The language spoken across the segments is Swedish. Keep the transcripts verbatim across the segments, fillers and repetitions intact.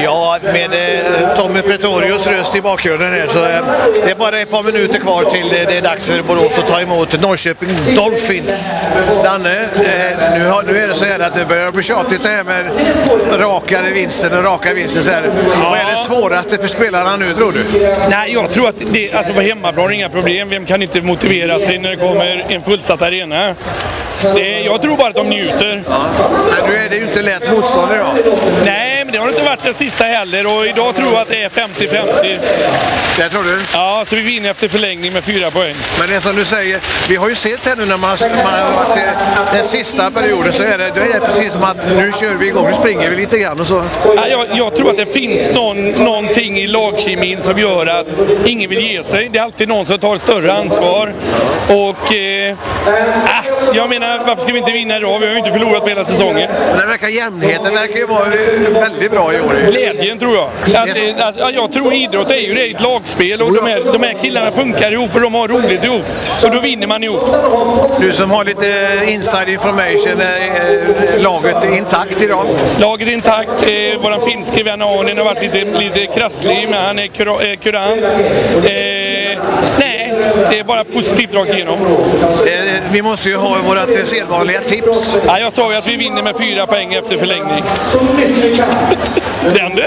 Ja, med eh, Tommy Pretorius röst i bakgrunden här, så eh, det är bara ett par minuter kvar till eh, det är dags för Borås att ta emot Norrköping Dolphins. Danne, eh, nu, har, nu är det så här att det börjar bli tjatigt det här med rakare vinsten och raka vinsten. Så här. Ja. Vad är det svåraste för spelarna nu, tror du? Nej, jag tror att det, alltså på hemmaplan är inga problem. Vem kan inte motivera sig när det kommer en fullsatt arena? Det, jag tror bara att de njuter. Ja. Men nu är det ju inte lätt motstånd idag. Nej, men det har inte varit det sista heller, och idag tror jag att det är femtio femtio. Det tror du? Ja, så vi vinner efter förlängning med fyra poäng. Men det är som du säger, vi har ju sett här nu när man, man har varit i den sista perioden, så är det, det är precis som att nu kör vi igång, nu springer vi lite grann och så. Ja, jag, jag tror att det finns någon, någonting i lagkemin som gör att ingen vill ge sig. Det är alltid någon som tar ett större ansvar. Och eh, äh, jag menar, varför ska vi inte vinna idag? Vi har ju inte förlorat hela säsongen. Men det verkar jämnheten verkar ju vara väldigt bra i år. Glädjen tror jag. Att, att, att, jag tror idrott är ju det, ett lagspel, och de här, de här killarna funkar ihop och de har roligt ihop. Så då vinner man ihop. Du som har lite inside information, är laget intakt idag? Laget är intakt. Eh, våran finske vän Arne har varit lite, lite krasslig, men han är kur, eh, kurant. Eh, nej, det är bara positivt rakt igenom. Eh, vi måste ju ha vårat sedvanliga tips. Ja, jag sa ju att vi vinner med fyra poäng efter förlängning. Den det.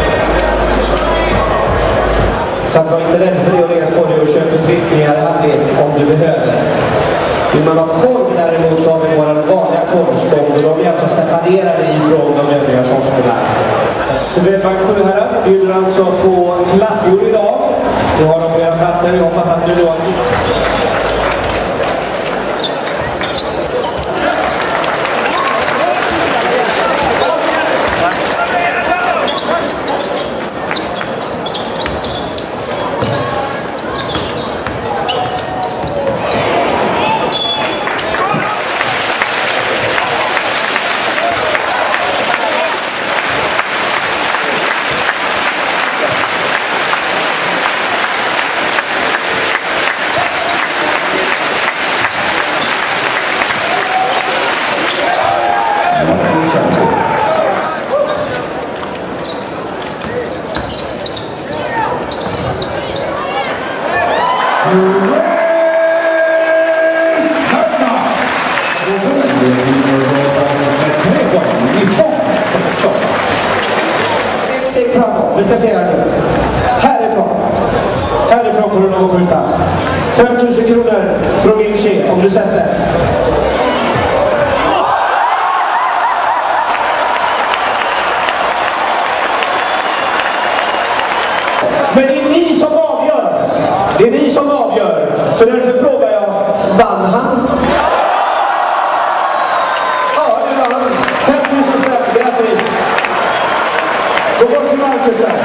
Så att var inte rädd för att lägga spår och köpa förfriskningar i halvlek om du behöver. Vill man ha korv däremot, så har vi våra vanliga korvstånd, och de är alltså separerade ifrån de övriga kioskerna. Swedbank Sjuhärad bjuder alltså på klappor idag. Nu har de på era platser, jag hoppas att du då... Vi ska se här nu. Härifrån. Härifrån får du nog skjuta. fem tusen kronor från Vinci om du sätter. Men det är ni som avgör. Det är ni som avgör. Så därför frågar jag, vann han? Ja, det vann han. fem tusen spänn, grattis. Då går till Marcus där.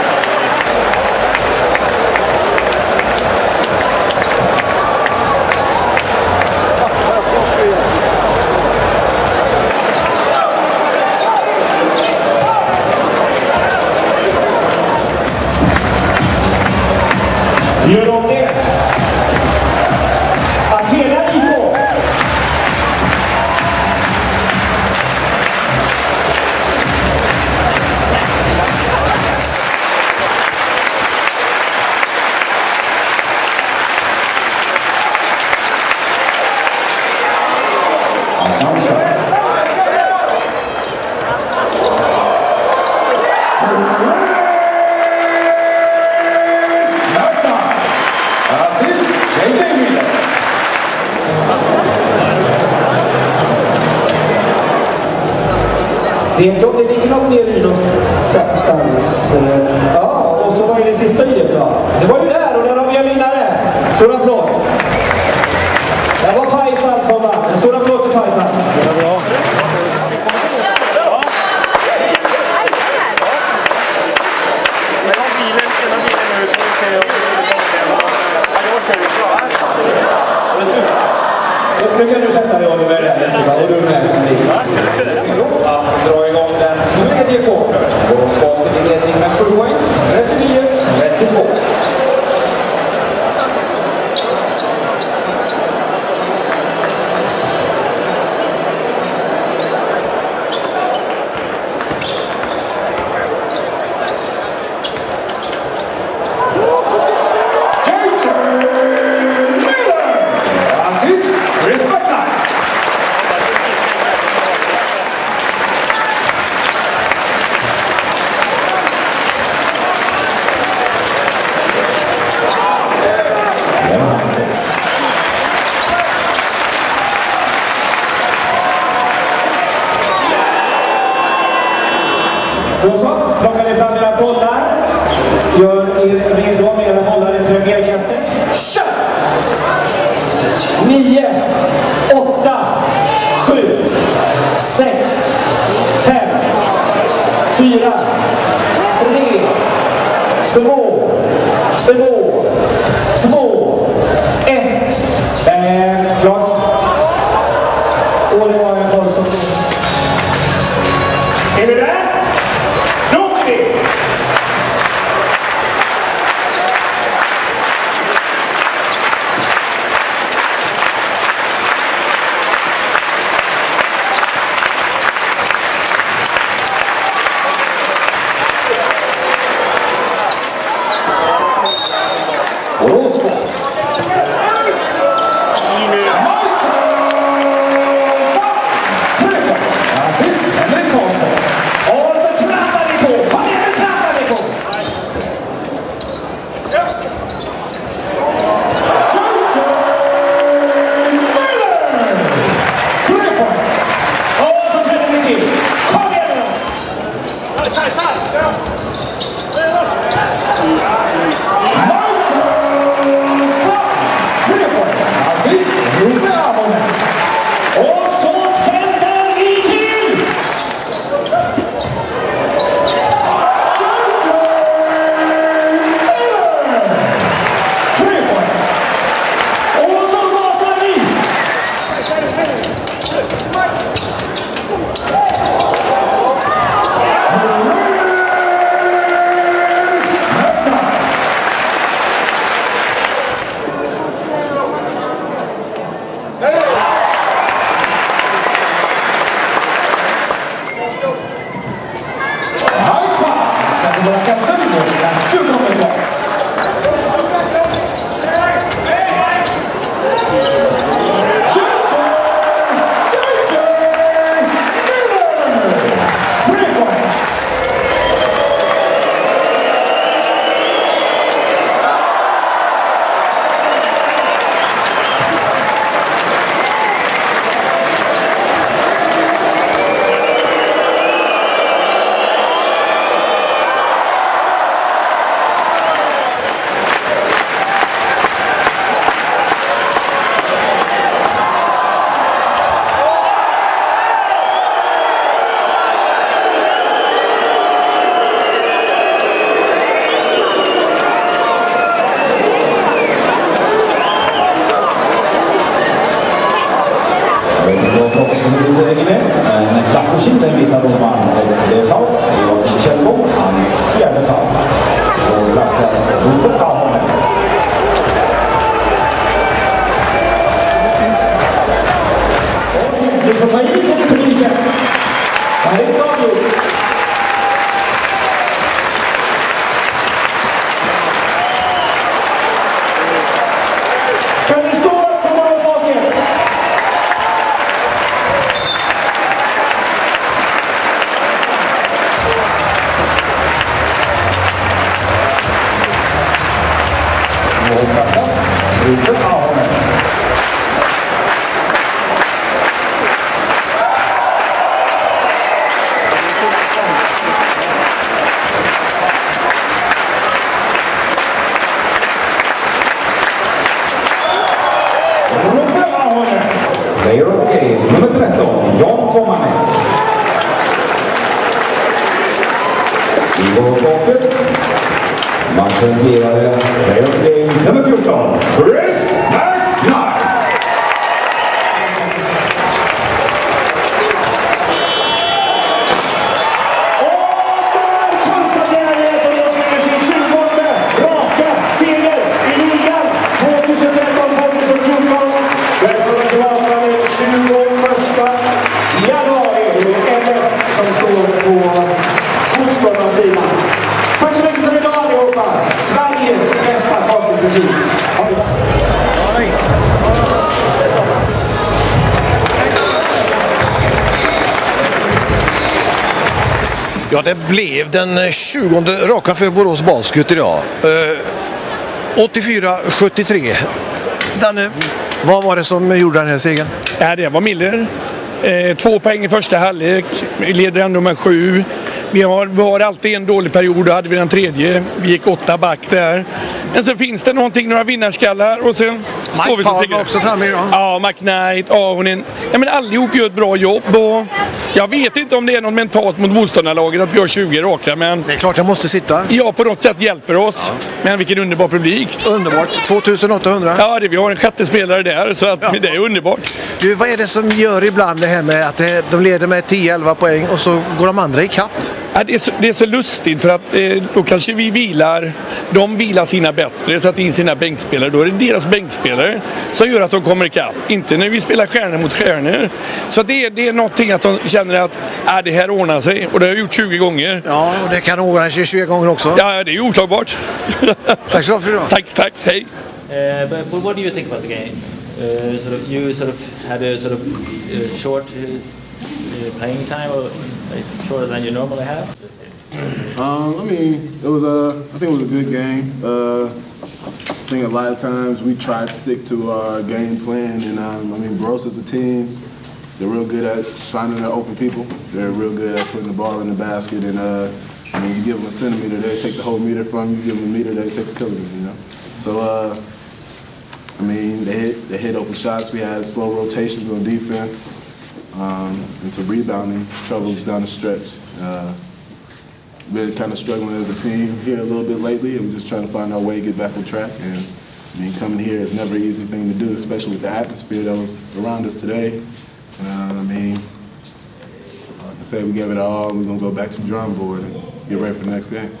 Gör de det? Athena I K. Det är det ligger något ner i någonstans. Ja, och så var det sista givet då. Det var ju där, och där har vi en vinnare. Stor applåd. Det var Faisal som vann. En stor applåd till Faisal. Det var bra. Nu kan du sätta dig Oliver där, och du är med. Att dra igång den tredje kvarten. Och ska vi till ledning med sju poäng. trettionio trettiotvå. Då så, plockar ni fram era bollar. Gör er redo med era bollar i premiärkastet. Kör! nio, åtta, sju, sex, fem, fyra, tre, två, två, två, ett. Eh, klart. Och det var en boll som... Är vi där? Nu åker vi! Player of the game, nummer tretton, John Tomane. I Boråsbasket, matchens ledare, player of the game, nummer fjorton, Chris McKnight. Ja, det blev den tjugonde raka för Borås Basket idag. Uh, åttiofyra sjuttiotre. Danne, vad var det som gjorde den här segern? Ja, det var Miller. Eh, två poäng i första halvlek. Leder ändå med sju. Vi har, vi har alltid en dålig period, då hade vi den tredje. Vi gick åtta back där. Men så finns det någonting, några vinnarskallar och sen står vi så säkert också framme idag. Ja, McKnight, Ahonen. Ja, men allihop gör ett bra jobb och jag vet inte om det är något mentalt mot motståndarlaget att vi har tjugo raka, men det är klart jag måste sitta. Ja, på något sätt hjälper oss. Ja. Men vilken underbar publik. Underbart. tvåtusenåttahundra. Ja, det, vi har en sjätte spelare där så att ja. Det är underbart. Du, vad är det som gör ibland det här med att de leder med tio elva poäng och så går de andra i kapp? Ja, det, är så, det är så lustigt för att eh, då kanske vi vilar, de vilar sina bättre, sätter in sina bänkspelare. Då är det deras bänkspelare som gör att de kommer ikapp. Inte när vi spelar stjärnor mot stjärnor. Så det, det är någonting att de känner att äh, det här ordnar sig. Och det har jag gjort tjugo gånger. Ja, och det kan ordna sig tjugo gånger också. Ja, det är otagbart. Tack så mycket för idag. Tack, tack. Hej. Uh, but, but what do you think about the game? Uh, sort of, you sort of had a sort of uh, short uh, uh, playing time, or like, shorter than you normally have. Um, I mean, it was a. I think it was a good game. Uh, I think a lot of times we tried to stick to our game plan, and um, I mean, Barossa as a team, they're real good at finding their open people. They're real good at putting the ball in the basket, and uh, I mean, you give them a centimeter, they take the whole meter from you. You give them a meter, they take the kilometer. You know, so. Uh, I mean, they hit, they hit open shots. We had slow rotations on defense um, and some rebounding troubles down the stretch. Uh, really kind of struggling as a team here a little bit lately, and we're just trying to find our way to get back on track. And I mean, coming here is never an easy thing to do, especially with the atmosphere that was around us today. Uh, I mean, like I said, we gave it all. We're going to go back to the drawing board and get ready for the next game.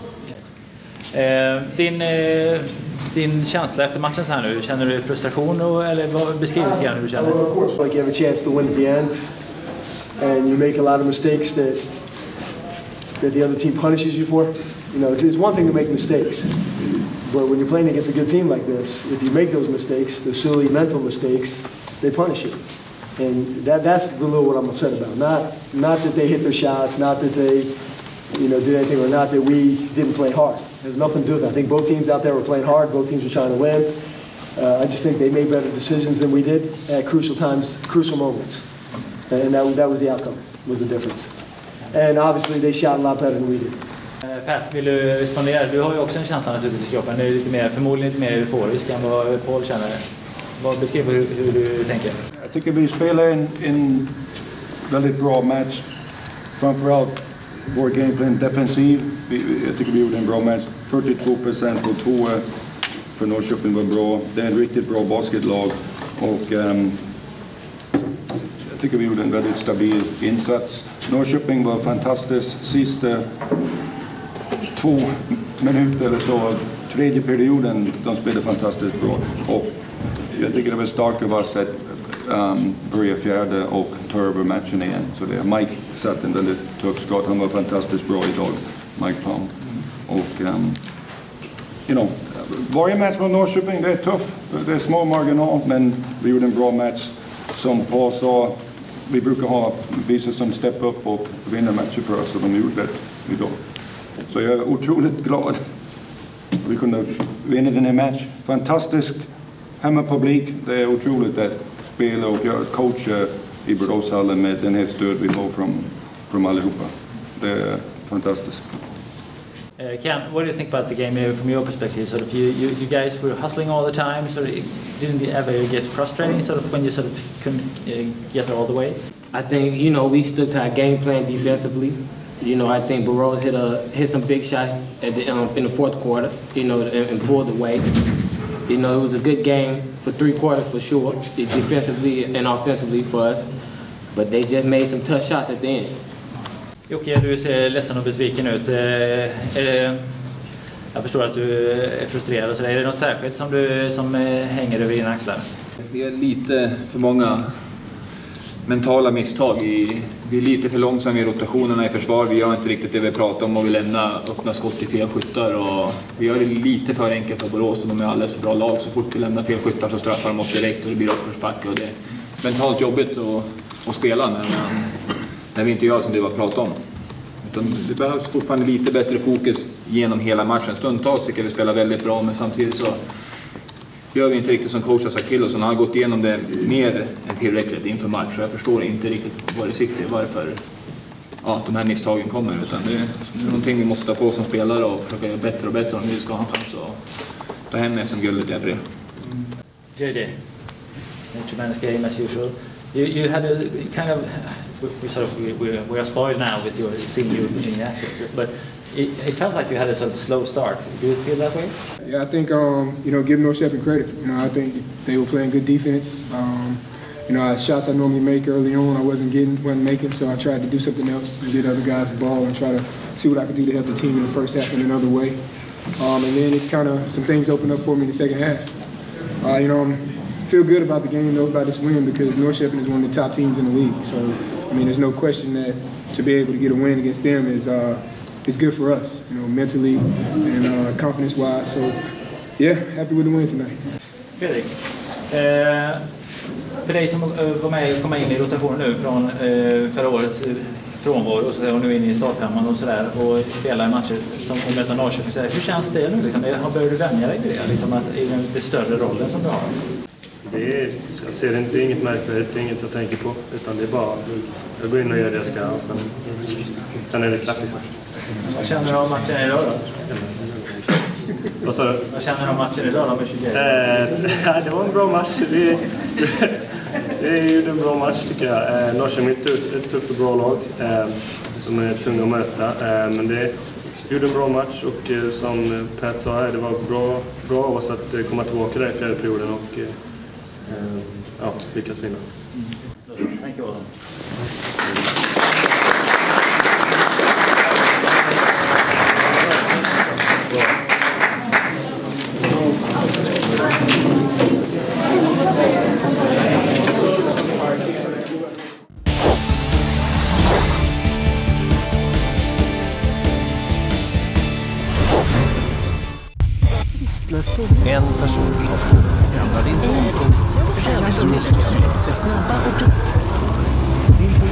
Uh, din, uh... Din känsla efter matchen så här nu, känner du frustration och, eller vad, beskriv lite grann hur du känner? Of course, like you have a chance to win at the end, and you make a lot of mistakes that that the other team punishes you for. You know, it's, it's one thing to make mistakes, but when you're playing against a good team like this, if you make those mistakes, the silly mental mistakes, they punish you, and that that's a little what I'm upset about. Not not that they hit their shots, not that they, you know, did anything, or not that we didn't play hard. There's nothing to do with that. I think both teams out there were playing hard. Both teams were trying to win. Uh, I just think they made better decisions than we did at crucial times, crucial moments. And that, that was the outcome, was the difference. And obviously they shot a lot better than we did. Uh, Pat, vill du respondera? Du har ju också en känsla naturligtvis i kroppen. Du är lite mer, förmodligen lite mer euforisk än vad Paul känner. Vad beskriver hur, hur du tänker? Jag tycker vi spelar en, en väldigt bra match. Framförallt vår gameplan defensiv. Vi, jag tycker vi gjorde en bra match. fyrtiotvå procent på två för Norrköping var bra. Det är en riktigt bra basketlag. Och um, jag tycker vi gjorde en väldigt stabil insats. Norrköping var fantastiskt. Sista två minuter eller så, tredje perioden, de spelade fantastiskt bra. Och jag tycker det var starkt av oss att um, börja fjärde och ta över matchen igen. Så det, Mike satt en väldigt tuff skott. Han var fantastiskt bra idag, Mike Plum. Och um, you know, varje match mot Norrköping, det är tufft. Det är små marginal, men vi gjorde en bra match. Som Paul sa, vi brukar ha vissa som step upp och vinna matcher för oss, och de gjorde det idag. Så jag är otroligt glad att vi kunde vinna den här matchen. Fantastisk hemmapublik. Det är otroligt att spela och coacha i Boråshallen med den här stöd vi får från, från allihopa. Det är fantastiskt. Uh, Ken, what do you think about the game uh, from your perspective? Sort of, you, you, you guys were hustling all the time. Sort of, didn't it ever get frustrating? Sort of, when you sort of couldn't uh, get all the way. I think you know we stuck to our game plan defensively. You know, I think Barossa hit a hit some big shots at the um, in the fourth quarter. You know, and, and pulled away. You know, it was a good game for three quarters for sure, defensively and offensively for us. But they just made some tough shots at the end. Jocke, du ser ledsen och besviken ut. Är det, jag förstår att du är frustrerad och så. Är det något särskilt som, du, som hänger över dina axlar? Det är lite för många mentala misstag. I, vi är lite för långsamma i rotationerna i försvar. Vi gör inte riktigt det vi pratar om och vi lämnar öppna skott till fel skyttar. Och vi gör det lite för enkelt för Borås och de är alldeles för bra lag. Så fort vi lämnar fel skyttar så straffar de oss direkt och det blir uppförsbacke. Och det är mentalt jobbigt att, att spela när, när vi inte gör som det var pratat om. Utan det behövs fortfarande lite bättre fokus genom hela matchen. Stundtals tycker vi spelar väldigt bra, men samtidigt så gör vi inte riktigt som coach har sagt till oss. Han har gått igenom det mer än tillräckligt inför match. Så jag förstår inte riktigt vad det sitter, varför, ja, de här misstagen kommer. Utan det är någonting vi måste ta på som spelare och försöka göra bättre och bättre om vi ska ha en chans att ta hem som guldet i april. J J, a tremendous game as usual. You, you had a kind of, we sort of, we, we, we are spoiled now with your seeing you in action, but it, it felt like you had a sort of slow start. Do you feel that way? Yeah, I think, um, you know, give Norrköping credit. You know, I think they were playing good defense. Um, you know, shots I normally make early on, I wasn't getting, wasn't making, so I tried to do something else and get other guys the ball and try to see what I could do to help the team in the first half in another way. Um, and then it kind of, some things opened up for me in the second half. Uh, you know, I'm, feel good about the game, though, about this win, because Norrköping is one of the top teams in the league. So, I mean, there's no question that to be able to get a win against them is uh, is good for us, you know, mentally and uh, confidence-wise. So, yeah, happy with the win tonight. Fredrik, eh, för dig som var med och kom in i rotationen nu från eh, förra årets frånvaro och, så där, och nu in i startfemman och sådär och spela i matcher som och möta Norrköping, så där, hur känns det nu? Liksom, börjar du vänja dig vid det? Liksom, att, i den lite större rollen som du har? Det är, jag ser det inte, inget märkvärdigt, det är inget jag tänker på, utan det är bara jag går in och gör det jag ska och sen, sen är det klart liksom. Vad känner du om matchen idag då? Vad sa du? Vad känner du om matchen idag då med tjugo? Eh, det var en bra match. Vi, vi gjorde en bra match tycker jag. Eh, Norrköping är ett, ett tufft och bra lag eh, som är tunga att möta. Eh, men det gjorde en bra match och eh, som Pat sa här, det var bra, bra av oss att eh, komma tillbaka där i fjärde perioden och eh, ja, lyckas vinna. Mm. Thank you all. En person som ändrar din ton. Snabba och precis.